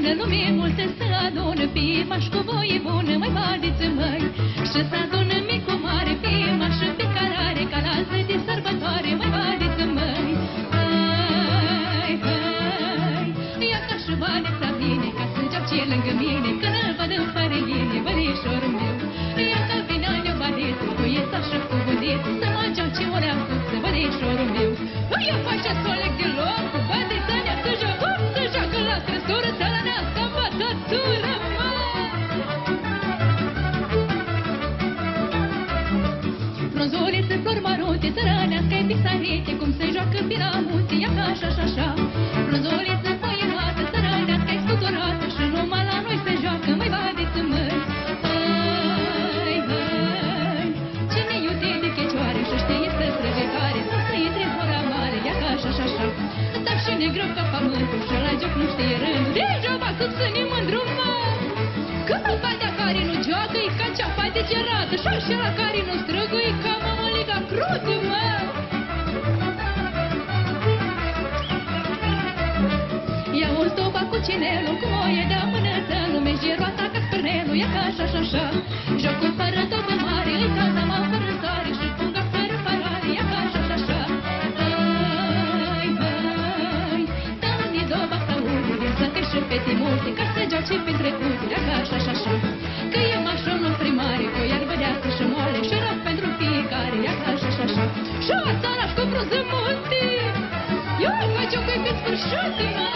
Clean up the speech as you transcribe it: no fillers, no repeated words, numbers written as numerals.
În lume multe se adună, Pima și cu voie bună, mai badeți măi. Și se adună mic cu mare, Pima și pe carare, ca la zi de sărbătoare, mai badeți măi. Hai, hai, ia ca și badeți la bine, ca să joc ce lângă mine, când îl văd în fărăline, bănișorul meu. Ia ca vine eu badeți, cu iesa și cu budeți, să mă joc ce ori am pus, bănișorul meu. Ia face soleg de loc, cu badeți alea să joacă la trăsură, țărănească învățătură, mă! Frunzulițe, flori mărunte, țărănească-i pisarite, cum se joacă piramuții, ia ca așa și așa. Frunzulițe, foienoasă, țărănească-i scuturată, și numai la noi se joacă, mai badeți măi. Hai, hai, cine iute de checioare și știe să străge tare, să să-i trezora mare, ia ca așa și așa. Dar și negră ca pământul și la joc nu știe rândul, degeaba să ține mândru, mă! Că făpatea care nu joacă e ca cea fată cerată, și așa care nu străgă e ca mămăliga crută, mă! Ia o stopa cu cinelul, cu moie de amânăță, nume geroata ca spârnelul, ia ca așa și așa. Jocul fără topă mare, îi ca zama fără soare, și punga fără parare, ia ca așa și așa. Hai, hai, dă-mi de doba să urmă, vin să te și fete multe, ca să joace pe trecute, ia ca așa și așa. Că e mașonul primare, cu iarbă deasă și moale, și rog pentru fiecare, ia ca așa și așa. Și o țaraș cu frunză multe, eu fac-o cu-i pe sfârșit, mă!